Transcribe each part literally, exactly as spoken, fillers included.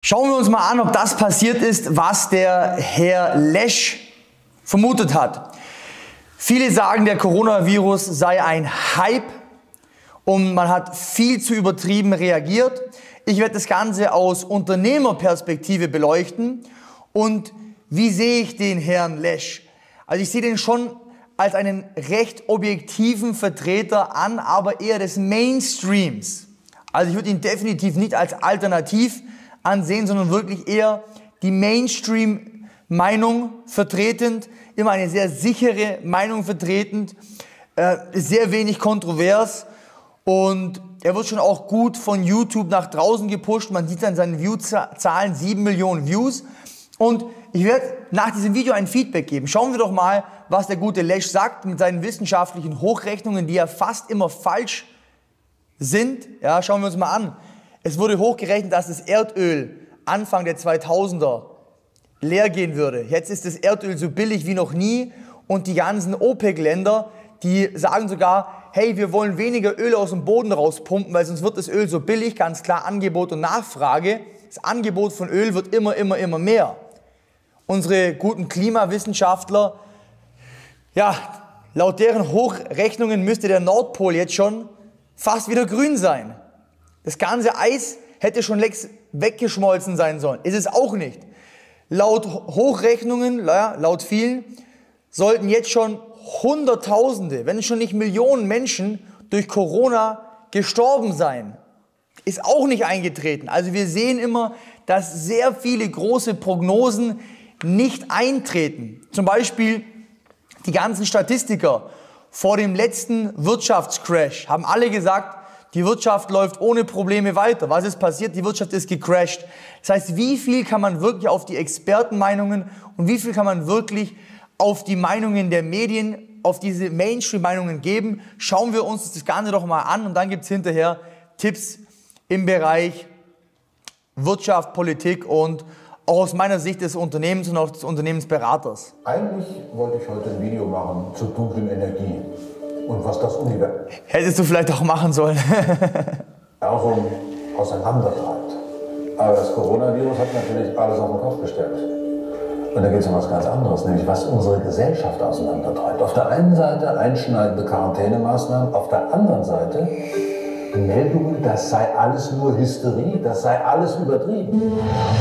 Schauen wir uns mal an, ob das passiert ist, was der Herr Lesch vermutet hat. Viele sagen, der Coronavirus sei ein Hype und man hat viel zu übertrieben reagiert. Ich werde das Ganze aus Unternehmerperspektive beleuchten. Und wie sehe ich den Herrn Lesch? Also ich sehe den schon als einen recht objektiven Vertreter an, aber eher des Mainstreams. Also ich würde ihn definitiv nicht als alternativ ansehen, sondern wirklich eher die Mainstream-Meinung vertretend, immer eine sehr sichere Meinung vertretend, äh, sehr wenig kontrovers und er wird schon auch gut von YouTube nach draußen gepusht. Man sieht an seinen View-Zahlen sieben Millionen Views und ich werde nach diesem Video ein Feedback geben. Schauen wir doch mal, was der gute Lesch sagt mit seinen wissenschaftlichen Hochrechnungen, die ja fast immer falsch sind. Ja, schauen wir uns mal an. Es wurde hochgerechnet, dass das Erdöl Anfang der zweitausender leer gehen würde. Jetzt ist das Erdöl so billig wie noch nie und die ganzen OPEC-Länder, die sagen sogar, hey, wir wollen weniger Öl aus dem Boden rauspumpen, weil sonst wird das Öl so billig. Ganz klar Angebot und Nachfrage. Das Angebot von Öl wird immer, immer, immer mehr. Unsere guten Klimawissenschaftler, ja, laut deren Hochrechnungen müsste der Nordpol jetzt schon fast wieder grün sein. Das ganze Eis hätte schon längst weggeschmolzen sein sollen. Ist es auch nicht. Laut Hochrechnungen, laut vielen, sollten jetzt schon Hunderttausende, wenn schon nicht Millionen Menschen durch Corona gestorben sein. Ist auch nicht eingetreten. Also wir sehen immer, dass sehr viele große Prognosen nicht eintreten. Zum Beispiel die ganzen Statistiker vor dem letzten Wirtschaftscrash haben alle gesagt, die Wirtschaft läuft ohne Probleme weiter. Was ist passiert? Die Wirtschaft ist gecrashed. Das heißt, wie viel kann man wirklich auf die Expertenmeinungen und wie viel kann man wirklich auf die Meinungen der Medien, auf diese Mainstream-Meinungen geben? Schauen wir uns das Ganze doch mal an und dann gibt es hinterher Tipps im Bereich Wirtschaft, Politik und auch aus meiner Sicht des Unternehmens und auch des Unternehmensberaters. Eigentlich wollte ich heute ein Video machen zur dunklen Energie. Und was das Universum hättest du vielleicht auch machen sollen. auch so auseinandertreibt. Aber das Coronavirus hat natürlich alles auf den Kopf gestellt. Und da geht es um was ganz anderes, nämlich was unsere Gesellschaft auseinandertreibt. Auf der einen Seite einschneidende Quarantänemaßnahmen, auf der anderen Seite Meldungen, das sei alles nur Hysterie, das sei alles übertrieben.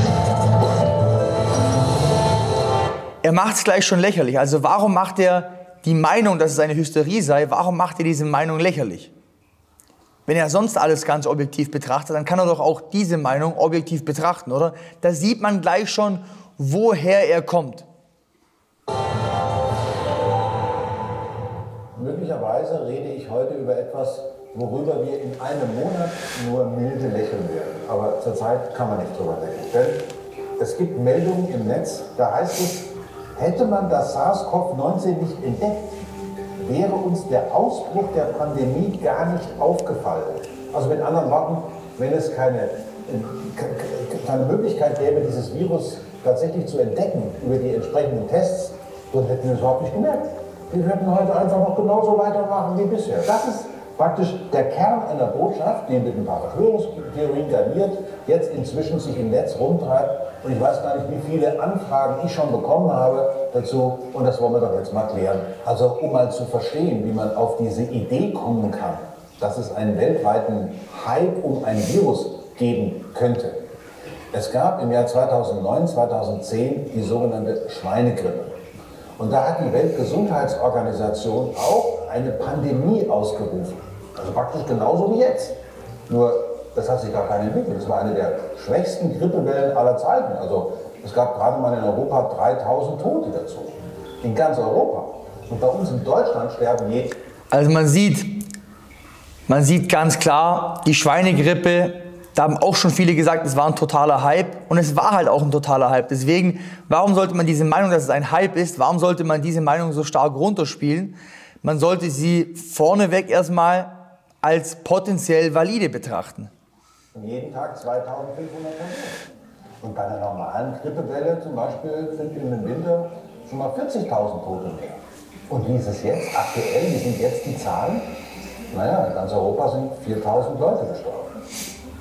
Er macht es gleich schon lächerlich. Also warum macht er die Meinung, dass es eine Hysterie sei, warum macht er diese Meinung lächerlich? Wenn er sonst alles ganz objektiv betrachtet, dann kann er doch auch diese Meinung objektiv betrachten, oder? Da sieht man gleich schon, woher er kommt. Möglicherweise rede ich heute über etwas, worüber wir in einem Monat nur milde lächeln werden. Aber zurzeit kann man nicht drüber lächeln. Denn es gibt Meldungen im Netz, da heißt es, hätte man das SARS-CoV neunzehn nicht entdeckt, wäre uns der Ausbruch der Pandemie gar nicht aufgefallen. Also mit anderen Worten, wenn es keine, keine Möglichkeit gäbe, dieses Virus tatsächlich zu entdecken über die entsprechenden Tests, dann hätten wir es überhaupt nicht gemerkt. Wir würden heute einfach noch genauso weitermachen wie bisher. Das ist praktisch der Kern einer Botschaft, die mit ein paar Verschwörungstheorien garniert, jetzt inzwischen sich im Netz rumtreibt. Und ich weiß gar nicht, wie viele Anfragen ich schon bekommen habe dazu. Und das wollen wir doch jetzt mal klären. Also um mal zu verstehen, wie man auf diese Idee kommen kann, dass es einen weltweiten Hype um ein Virus geben könnte. Es gab im Jahr zweitausendneun, zweitausendzehn die sogenannte Schweinegrippe. Und da hat die Weltgesundheitsorganisation auch eine Pandemie ausgerufen. Also praktisch genauso wie jetzt. Nur, das hat sich gar keiner entwickelt. Das war eine der schwächsten Grippewellen aller Zeiten. Also es gab gerade mal in Europa dreitausend Tote dazu. In ganz Europa. Und bei uns in Deutschland sterben je... Also man sieht, man sieht ganz klar, die Schweinegrippe, da haben auch schon viele gesagt, es war ein totaler Hype. Und es war halt auch ein totaler Hype. Deswegen, warum sollte man diese Meinung, dass es ein Hype ist, warum sollte man diese Meinung so stark runterspielen? Man sollte sie vorneweg erstmal als potenziell valide betrachten. Und jeden Tag zweitausendfünfhundert Personen. Und bei einer normalen Grippewelle zum Beispiel sind in den Winter schon mal vierzigtausend Tote mehr. Und wie ist es jetzt aktuell? Wie sind jetzt die Zahlen? Naja, in ganz Europa sind viertausend Leute gestorben. Das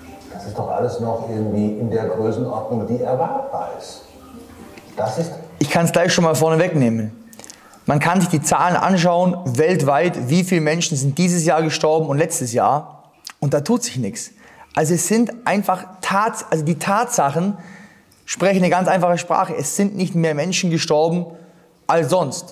ist doch alles noch irgendwie in der Größenordnung, die erwartbar ist. Das ist ich kann es gleich schon mal vorne wegnehmen. Man kann sich die Zahlen anschauen, weltweit, wie viele Menschen sind dieses Jahr gestorben und letztes Jahr. Und da tut sich nichts. Also es sind einfach Tats also die Tatsachen sprechen eine ganz einfache Sprache. Es sind nicht mehr Menschen gestorben als sonst.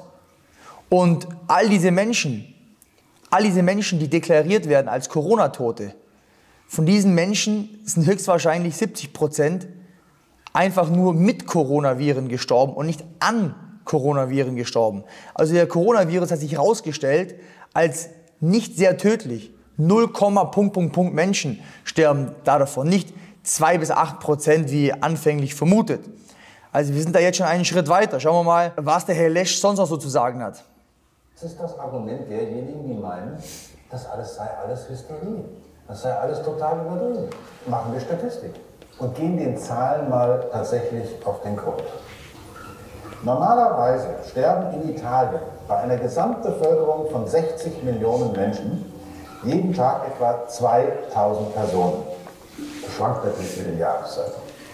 Und all diese Menschen, all diese Menschen, die deklariert werden als Corona-Tote, von diesen Menschen sind höchstwahrscheinlich siebzig Prozent einfach nur mit Coronaviren gestorben und nicht an Coronaviren gestorben. Also der Coronavirus hat sich herausgestellt als nicht sehr tödlich. null, Punkt, Punkt, Punkt Menschen sterben da davon, nicht zwei bis acht Prozent wie anfänglich vermutet. Also wir sind da jetzt schon einen Schritt weiter. Schauen wir mal, was der Herr Lesch sonst noch so zu sagen hat. Das ist das Argument derjenigen, die meinen, das alles sei alles Hysterie. Das sei alles total übertrieben. Machen wir Statistik und gehen den Zahlen mal tatsächlich auf den Grund. Normalerweise sterben in Italien bei einer Gesamtbevölkerung von sechzig Millionen Menschen jeden Tag etwa zweitausend Personen. Das schwankt natürlich mit den Jahreszeiten.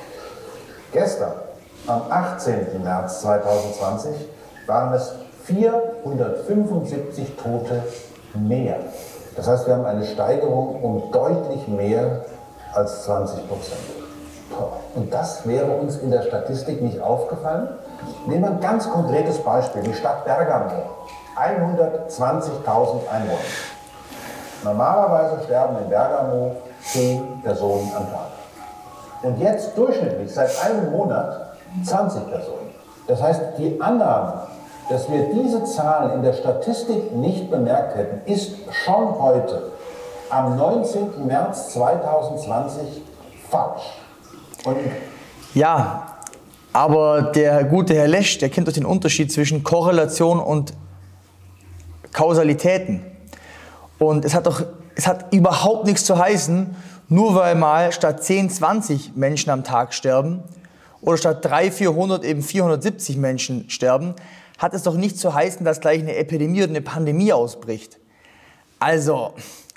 Gestern, am achtzehnten März zweitausendzwanzig, waren es vierhundertfünfundsiebzig Tote mehr. Das heißt, wir haben eine Steigerung um deutlich mehr als zwanzig Prozent. Und das wäre uns in der Statistik nicht aufgefallen. Nehmen wir ein ganz konkretes Beispiel, die Stadt Bergamo, hundertzwanzigtausend Einwohner. Normalerweise sterben in Bergamo zehn Personen am Tag. Und jetzt durchschnittlich seit einem Monat zwanzig Personen. Das heißt, die Annahme, dass wir diese Zahlen in der Statistik nicht bemerkt hätten, ist schon heute, am neunzehnten März zweitausendzwanzig, falsch. Und ja, aber der gute Herr Lesch, der kennt doch den Unterschied zwischen Korrelation und Kausalitäten. Und es hat doch, es hat überhaupt nichts zu heißen, nur weil mal statt zehn, zwanzig Menschen am Tag sterben oder statt dreihundert, vierhundert eben vierhundertsiebzig Menschen sterben, hat es doch nicht zu heißen, dass gleich eine Epidemie oder eine Pandemie ausbricht. Also,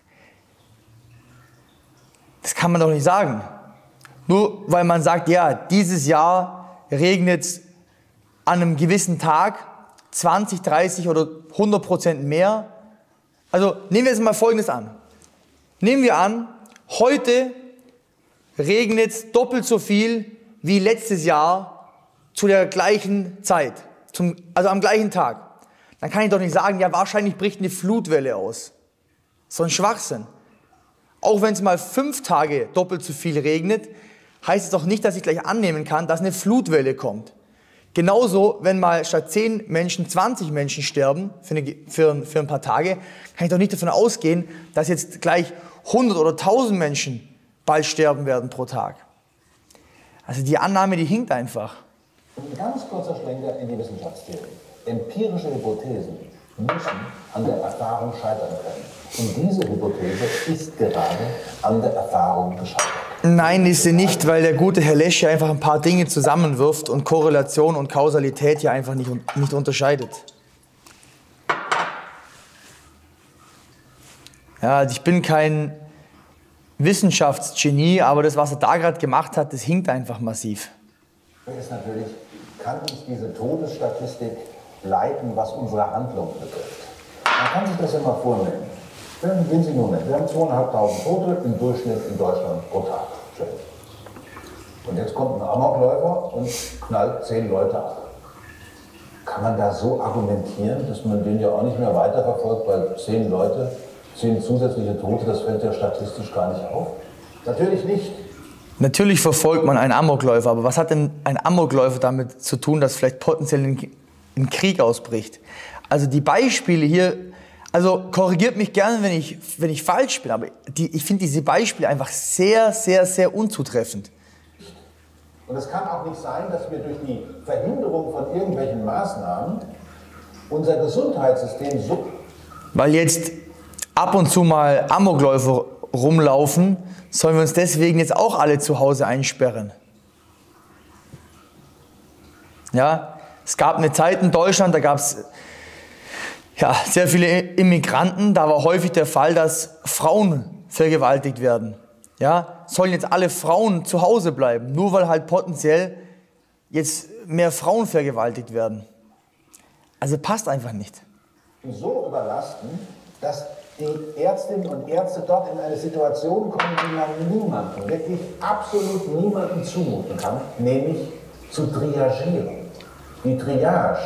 das kann man doch nicht sagen. Nur weil man sagt, ja, dieses Jahr regnet es an einem gewissen Tag zwanzig, dreißig oder hundert Prozent mehr. Also nehmen wir jetzt mal Folgendes an. Nehmen wir an, heute regnet es doppelt so viel wie letztes Jahr zu der gleichen Zeit, zum, also am gleichen Tag. Dann kann ich doch nicht sagen, ja, wahrscheinlich bricht eine Flutwelle aus. So ein Schwachsinn. Auch wenn es mal fünf Tage doppelt so viel regnet, heißt es doch nicht, dass ich gleich annehmen kann, dass eine Flutwelle kommt. Genauso, wenn mal statt zehn Menschen zwanzig Menschen sterben für, eine, für, für ein paar Tage, kann ich doch nicht davon ausgehen, dass jetzt gleich hundert oder tausend Menschen bald sterben werden pro Tag. Also die Annahme, die hinkt einfach. Ein ganz kurzer Schlenker in die Wissenschaftstheorie. Empirische Hypothesen müssen an der Erfahrung scheitern können. Und diese Hypothese ist gerade an der Erfahrung gescheitert. Nein, ist sie nicht, weil der gute Herr Lesch ja einfach ein paar Dinge zusammenwirft und Korrelation und Kausalität ja einfach nicht, nicht unterscheidet. Ja, also ich bin kein Wissenschaftsgenie, aber das, was er da gerade gemacht hat, das hinkt einfach massiv. Ist natürlich, kann uns diese Todesstatistik leiten, was unsere Handlung betrifft. Man kann sich das ja mal vornehmen. Wir haben einen winzigen Moment. Wir haben zweieinhalbtausend Tote im Durchschnitt in Deutschland pro Tag. Schön. Und jetzt kommt ein Amokläufer und knallt zehn Leute ab. Kann man da so argumentieren, dass man den ja auch nicht mehr weiterverfolgt, weil zehn Leute, zehn zusätzliche Tote, das fällt ja statistisch gar nicht auf? Natürlich nicht. Natürlich verfolgt man einen Amokläufer, aber was hat denn ein Amokläufer damit zu tun, dass vielleicht potenziell ein, ein Krieg ausbricht? Also die Beispiele hier, also korrigiert mich gerne, wenn ich, wenn ich falsch bin, aber die, ich finde diese Beispiele einfach sehr, sehr, sehr unzutreffend. Und es kann auch nicht sein, dass wir durch die Verhinderung von irgendwelchen Maßnahmen unser Gesundheitssystem so... Weil jetzt ab und zu mal Amokläufer rumlaufen, sollen wir uns deswegen jetzt auch alle zu Hause einsperren. Ja, es gab eine Zeit in Deutschland, da gab es ja, sehr viele Immigranten. Da war häufig der Fall, dass Frauen vergewaltigt werden. Ja, sollen jetzt alle Frauen zu Hause bleiben, nur weil halt potenziell jetzt mehr Frauen vergewaltigt werden. Also passt einfach nicht. So überlasten, dass die Ärztinnen und Ärzte dort in eine Situation kommen, die man niemandem, wirklich absolut niemandem zumuten kann, nämlich zu triagieren. Die Triage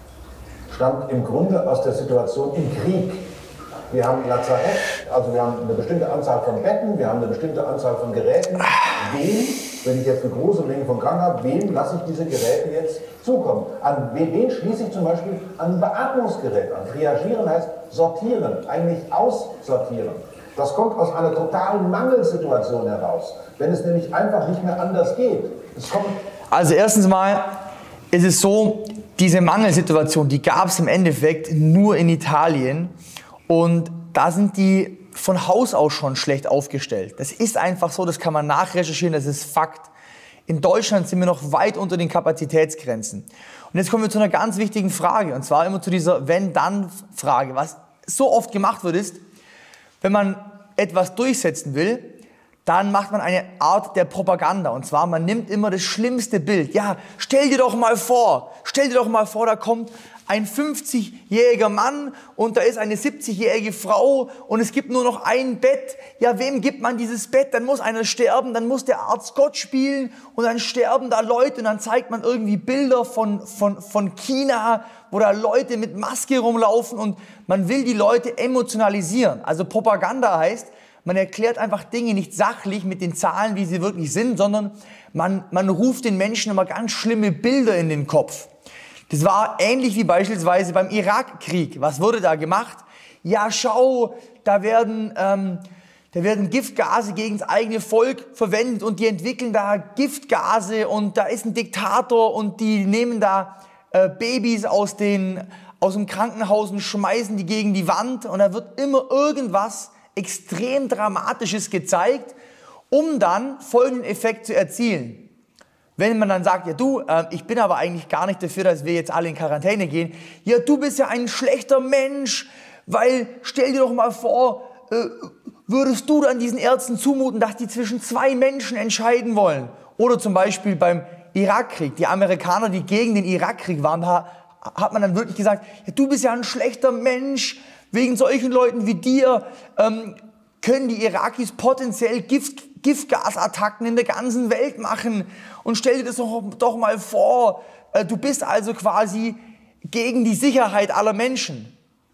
stammt im Grunde aus der Situation im Krieg. Wir haben Lazarett, also wir haben eine bestimmte Anzahl von Betten, wir haben eine bestimmte Anzahl von Geräten. Wem, wenn ich jetzt eine große Menge von Kranken habe, wem lasse ich diese Geräte jetzt zukommen? An wen schließe ich zum Beispiel an ein Beatmungsgerät an? Triagieren heißt sortieren, eigentlich aussortieren. Das kommt aus einer totalen Mangelsituation heraus, wenn es nämlich einfach nicht mehr anders geht. Es kommt also erstens mal ist es so, diese Mangelsituation, die gab es im Endeffekt nur in Italien. Und da sind die von Haus aus schon schlecht aufgestellt. Das ist einfach so, das kann man nachrecherchieren, das ist Fakt. In Deutschland sind wir noch weit unter den Kapazitätsgrenzen. Und jetzt kommen wir zu einer ganz wichtigen Frage, und zwar immer zu dieser Wenn-Dann-Frage. Was so oft gemacht wird, ist, wenn man etwas durchsetzen will, dann macht man eine Art der Propaganda. Und zwar, man nimmt immer das schlimmste Bild. Ja, stell dir doch mal vor, stell dir doch mal vor, da kommt ein fünfzigjähriger Mann und da ist eine siebzigjährige Frau und es gibt nur noch ein Bett. Ja, wem gibt man dieses Bett? Dann muss einer sterben, dann muss der Arzt Gott spielen und dann sterben da Leute und dann zeigt man irgendwie Bilder von, von, von China, wo da Leute mit Maske rumlaufen und man will die Leute emotionalisieren. Also Propaganda heißt, man erklärt einfach Dinge nicht sachlich mit den Zahlen, wie sie wirklich sind, sondern man, man ruft den Menschen immer ganz schlimme Bilder in den Kopf. Das war ähnlich wie beispielsweise beim Irakkrieg. Was wurde da gemacht? Ja, schau, da werden, ähm, da werden Giftgase gegen das eigene Volk verwendet und die entwickeln da Giftgase und da ist ein Diktator und die nehmen da äh, Babys aus, den, aus dem Krankenhaus und schmeißen die gegen die Wand und da wird immer irgendwas extrem Dramatisches gezeigt, um dann folgenden Effekt zu erzielen. Wenn man dann sagt, ja du, äh, ich bin aber eigentlich gar nicht dafür, dass wir jetzt alle in Quarantäne gehen. Ja, du bist ja ein schlechter Mensch, weil stell dir doch mal vor, äh, würdest du dann diesen Ärzten zumuten, dass die zwischen zwei Menschen entscheiden wollen? Oder zum Beispiel beim Irakkrieg, die Amerikaner, die gegen den Irakkrieg waren, da hat man dann wirklich gesagt, ja, du bist ja ein schlechter Mensch, wegen solchen Leuten wie dir ähm, können die Irakis potenziell Gift, Giftgasattacken in der ganzen Welt machen. Und stell dir das doch, doch mal vor, äh, du bist also quasi gegen die Sicherheit aller Menschen.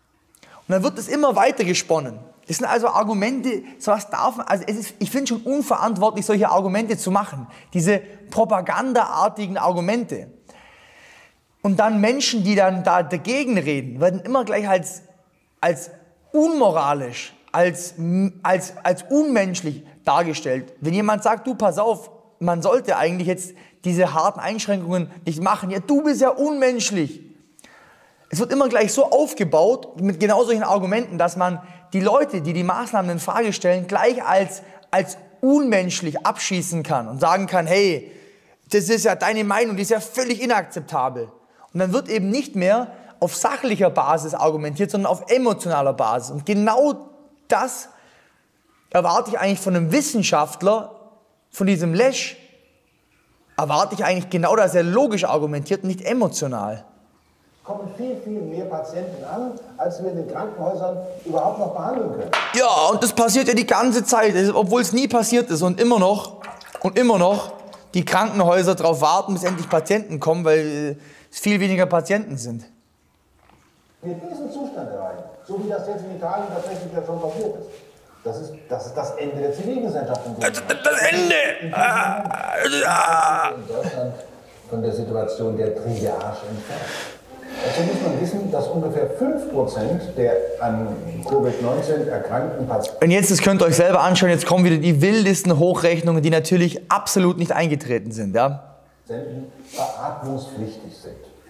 Und dann wird es immer weiter gesponnen. Das sind also Argumente, sowas darf man, also es ist, ich finde schon unverantwortlich, solche Argumente zu machen. Diese propagandaartigen Argumente. Und dann Menschen, die dann da dagegen reden, werden immer gleich als, als unmoralisch, als, als, als unmenschlich dargestellt. Wenn jemand sagt, du pass auf, man sollte eigentlich jetzt diese harten Einschränkungen nicht machen. Ja, du bist ja unmenschlich. Es wird immer gleich so aufgebaut, mit genau solchen Argumenten, dass man die Leute, die die Maßnahmen in Frage stellen, gleich als, als unmenschlich abschießen kann und sagen kann, hey, das ist ja deine Meinung, die ist ja völlig inakzeptabel. Und dann wird eben nicht mehr auf sachlicher Basis argumentiert, sondern auf emotionaler Basis. Und genau das erwarte ich eigentlich von einem Wissenschaftler, von diesem Lesch, erwarte ich eigentlich genau, dass er logisch argumentiert und nicht emotional. Kommen viel, viel mehr Patienten an, als wir in den Krankenhäusern überhaupt noch behandeln können. Ja, und das passiert ja die ganze Zeit, obwohl es nie passiert ist und immer noch, und immer noch die Krankenhäuser darauf warten, bis endlich Patienten kommen, weil es viel weniger Patienten sind. Wir diesen Zustand erreichen, so wie das jetzt in Italien tatsächlich ja schon passiert ist. Das ist das, ist das Ende der Zivilgesellschaft. Das, das Ende! Ah, ah. In Deutschland von der Situation der Triage entfernt. Dazu muss man wissen, dass ungefähr fünf Prozent der an Covid neunzehn erkrankten Patienten... Und jetzt, das könnt ihr euch selber anschauen, jetzt kommen wieder die wildesten Hochrechnungen, die natürlich absolut nicht eingetreten sind. Ja? Beatmungspflichtig sind.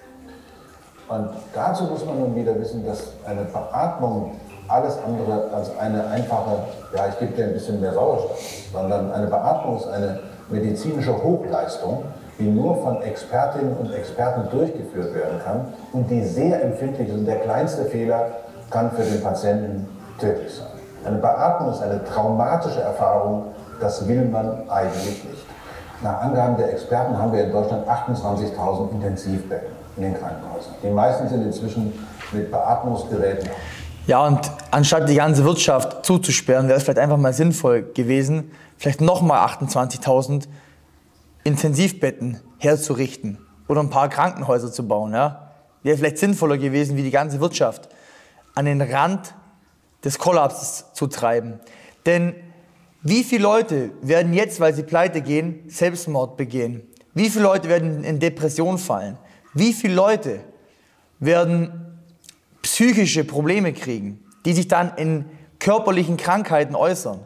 Und dazu muss man nun wieder wissen, dass eine Beatmung alles andere als eine einfache, ja, ich gebe dir ein bisschen mehr Sauerstoff, sondern eine Beatmung ist eine medizinische Hochleistung, die nur von Expertinnen und Experten durchgeführt werden kann und die sehr empfindlich ist. Und der kleinste Fehler kann für den Patienten tödlich sein. Eine Beatmung ist eine traumatische Erfahrung, Das will man eigentlich nicht. Nach Angaben der Experten haben wir in Deutschland achtundzwanzigtausend Intensivbetten in den Krankenhäusern. Die meisten sind inzwischen mit Beatmungsgeräten. Ja, und anstatt die ganze Wirtschaft zuzusperren, wäre es vielleicht einfach mal sinnvoll gewesen, vielleicht nochmal achtundzwanzigtausend Intensivbetten herzurichten oder ein paar Krankenhäuser zu bauen. Ja? Wäre vielleicht sinnvoller gewesen, wie die ganze Wirtschaft an den Rand des Kollapses zu treiben. Denn wie viele Leute werden jetzt, weil sie pleite gehen, Selbstmord begehen? Wie viele Leute werden in Depression fallen? Wie viele Leute werden psychische Probleme kriegen, die sich dann in körperlichen Krankheiten äußern?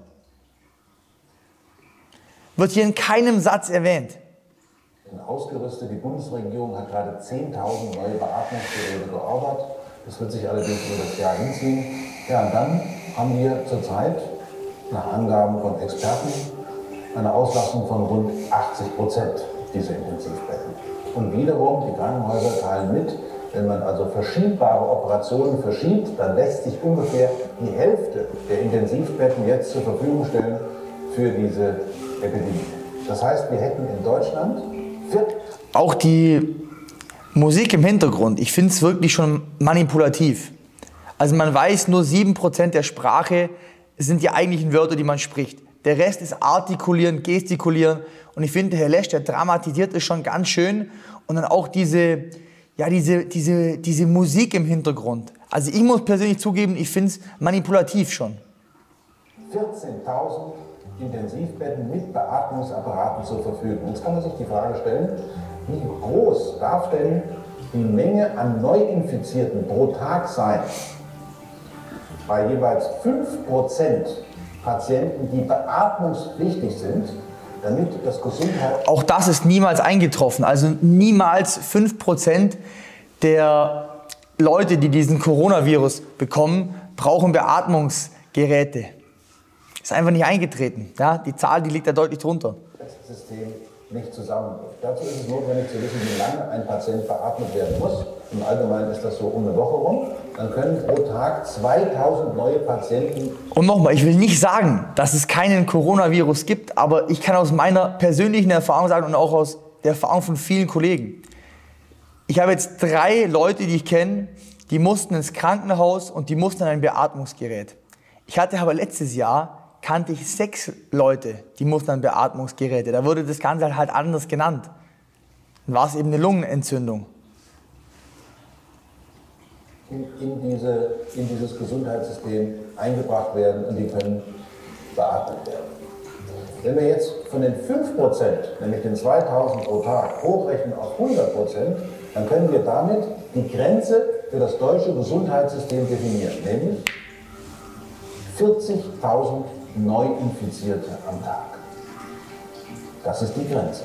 Wird hier in keinem Satz erwähnt. Ausgerüstet, die Bundesregierung hat gerade zehntausend neue Beatmungsgeräte geordert. Das wird sich allerdings über das Jahr hinziehen. Ja, und dann haben wir zurzeit, nach Angaben von Experten, eine Auslastung von rund achtzig Prozent dieser Intensivbetten. Und wiederum, die Krankenhäuser teilen mit, wenn man also verschiebbare Operationen verschiebt, dann lässt sich ungefähr die Hälfte der Intensivbetten jetzt zur Verfügung stellen für diese Epidemie. Das heißt, wir hätten in Deutschland auch die Musik im Hintergrund, ich finde es wirklich schon manipulativ. Also man weiß, nur sieben Prozent der Sprache sind die eigentlichen Wörter, die man spricht. Der Rest ist artikulieren, gestikulieren. Und ich finde, Herr Lesch, der dramatisiert es schon ganz schön. Und dann auch diese, ja, diese, diese, diese Musik im Hintergrund. Also ich muss persönlich zugeben, ich finde es manipulativ schon. vierzehntausend Intensivbetten mit Beatmungsapparaten zur Verfügung. Jetzt kann man sich die Frage stellen, wie groß darf denn die Menge an Neuinfizierten pro Tag sein? Bei jeweils fünf Prozent Patienten, die beatmungspflichtig sind, damit das Gesundheit... Auch das ist niemals eingetroffen. Also niemals fünf Prozent der Leute, die diesen Coronavirus bekommen, brauchen Beatmungsgeräte. Ist einfach nicht eingetreten. Ja? Die Zahl, die liegt da deutlich drunter. Das System nicht zusammenbricht. Dazu ist es notwendig zu wissen, wie lange ein Patient beatmet werden muss. Im Allgemeinen ist das so um eine Woche rum. Dann können pro Tag zweitausend neue Patienten... Und nochmal, ich will nicht sagen, dass es keinen Coronavirus gibt, aber ich kann aus meiner persönlichen Erfahrung sagen und auch aus der Erfahrung von vielen Kollegen. Ich habe jetzt drei Leute, die ich kenne, die mussten ins Krankenhaus und die mussten ein Beatmungsgerät. Ich hatte aber letztes Jahr, kannte ich sechs Leute, die mussten an Beatmungsgeräte. Da wurde das Ganze halt anders genannt. Dann war es eben eine Lungenentzündung. In, in, diese, in dieses Gesundheitssystem eingebracht werden und die können beatmet werden. Wenn wir jetzt von den fünf Prozent, nämlich den zweitausend pro Tag, hochrechnen auf hundert Prozent, dann können wir damit die Grenze für das deutsche Gesundheitssystem definieren, nämlich vierzigtausend Neuinfizierte am Tag. Das ist die Grenze.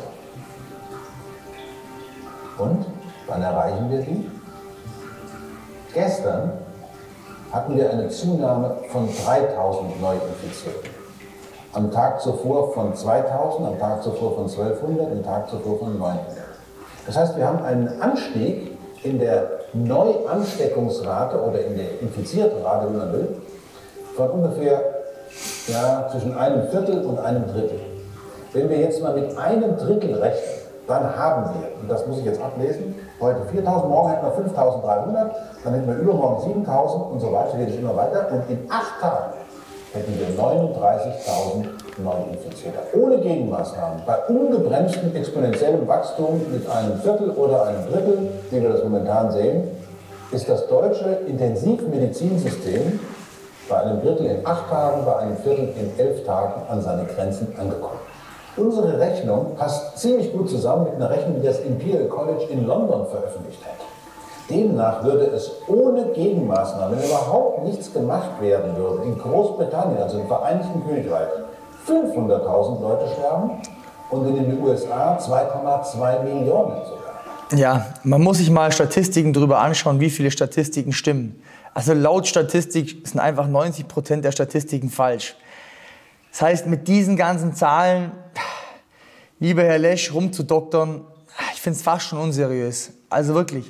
Und wann erreichen wir die? Gestern hatten wir eine Zunahme von dreitausend Neuinfizierten. Am Tag zuvor von zweitausend, am Tag zuvor von zwölfhundert, am Tag zuvor von neunhundert. Das heißt, wir haben einen Anstieg in der Neuansteckungsrate oder in der Infiziertenrate, wie man will, von ungefähr ja, zwischen einem Viertel und einem Drittel. Wenn wir jetzt mal mit einem Drittel rechnen, dann haben wir, und das muss ich jetzt ablesen, heute viertausend, morgen hätten wir fünftausenddreihundert, dann hätten wir übermorgen siebentausend und so weiter, geht es immer weiter. Und in acht Tagen hätten wir neununddreißigtausend Neuinfizierte. Ohne Gegenmaßnahmen, bei ungebremstem exponentiellem Wachstum mit einem Viertel oder einem Drittel, wie wir das momentan sehen, ist das deutsche Intensivmedizinsystem bei einem Drittel in acht Tagen, bei einem Viertel in elf Tagen an seine Grenzen angekommen. Unsere Rechnung passt ziemlich gut zusammen mit einer Rechnung, die das Imperial College in London veröffentlicht hat. Demnach würde es ohne Gegenmaßnahmen, wenn überhaupt nichts gemacht werden würde, in Großbritannien, also im Vereinigten Königreich, fünfhunderttausend Leute sterben und in den U S A zwei Komma zwei Millionen sogar. Ja, man muss sich mal Statistiken darüber anschauen, wie viele Statistiken stimmen. Also laut Statistik sind einfach neunzig Prozent der Statistiken falsch. Das heißt, mit diesen ganzen Zahlen, lieber Herr Lesch, rumzudoktern, ich finde es fast schon unseriös. Also wirklich.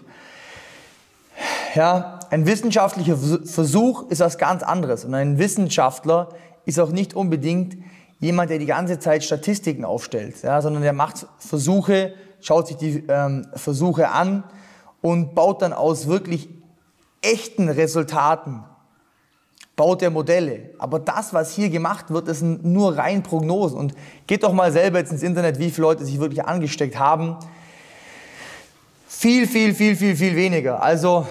Ja, ein wissenschaftlicher Versuch ist was ganz anderes. Und ein Wissenschaftler ist auch nicht unbedingt jemand, der die ganze Zeit Statistiken aufstellt, ja, sondern der macht Versuche, schaut sich die ähm, Versuche an und baut dann aus wirklich echten Resultaten, baut er Modelle. Aber das, was hier gemacht wird, das sind nur rein Prognosen. Und geht doch mal selber jetzt ins Internet, wie viele Leute sich wirklich angesteckt haben. Viel, viel, viel, viel, viel weniger. Also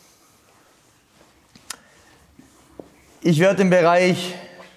ich werde im Bereich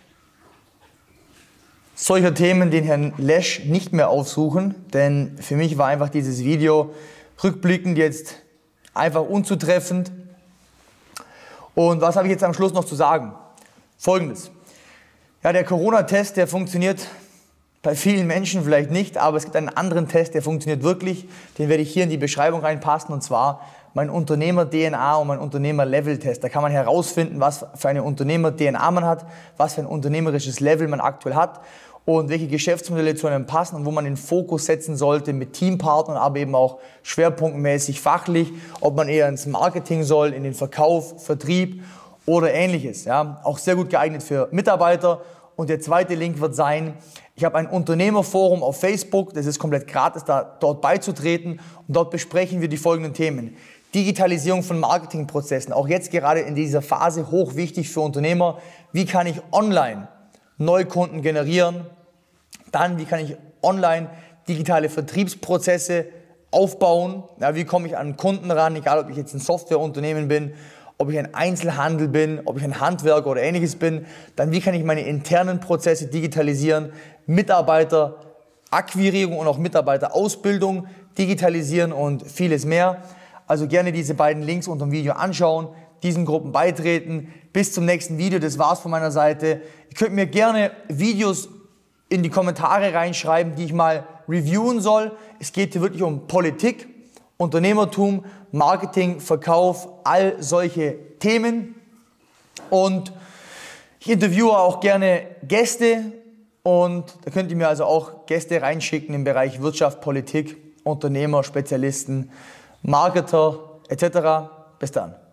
solcher Themen den Herrn Lesch nicht mehr aufsuchen, denn für mich war einfach dieses Video rückblickend jetzt einfach unzutreffend. Und was habe ich jetzt am Schluss noch zu sagen? Folgendes. Ja, der Corona-Test, der funktioniert bei vielen Menschen vielleicht nicht, aber es gibt einen anderen Test, der funktioniert wirklich. Den werde ich hier in die Beschreibung reinpassen, und zwar mein Unternehmer-D N A und mein Unternehmer-Level-Test. Da kann man herausfinden, was für eine Unternehmer-D N A man hat, was für ein unternehmerisches Level man aktuell hat und welche Geschäftsmodelle zu einem passen und wo man den Fokus setzen sollte mit Teampartnern, aber eben auch schwerpunktmäßig fachlich, ob man eher ins Marketing soll, in den Verkauf, Vertrieb oder ähnliches. Ja, auch sehr gut geeignet für Mitarbeiter. Und der zweite Link wird sein, ich habe ein Unternehmerforum auf Facebook, das ist komplett gratis, da dort beizutreten, und dort besprechen wir die folgenden Themen. Digitalisierung von Marketingprozessen, auch jetzt gerade in dieser Phase hoch wichtig für Unternehmer. Wie kann ich online Neukunden generieren? Dann, wie kann ich online digitale Vertriebsprozesse aufbauen? Ja, wie komme ich an Kunden ran, egal ob ich jetzt ein Softwareunternehmen bin, ob ich ein Einzelhandel bin, ob ich ein Handwerker oder ähnliches bin. Dann, wie kann ich meine internen Prozesse digitalisieren, Mitarbeiterakquirierung und auch Mitarbeiterausbildung digitalisieren und vieles mehr. Also gerne diese beiden Links unter dem Video anschauen, diesen Gruppen beitreten. Bis zum nächsten Video, das war's von meiner Seite. Ihr könnt mir gerne Videos in die Kommentare reinschreiben, die ich mal reviewen soll. Es geht hier wirklich um Politik, Unternehmertum, Marketing, Verkauf, all solche Themen. Und ich interviewe auch gerne Gäste, und da könnt ihr mir also auch Gäste reinschicken im Bereich Wirtschaft, Politik, Unternehmer, Spezialisten, Marketer et cetera. Bis dann.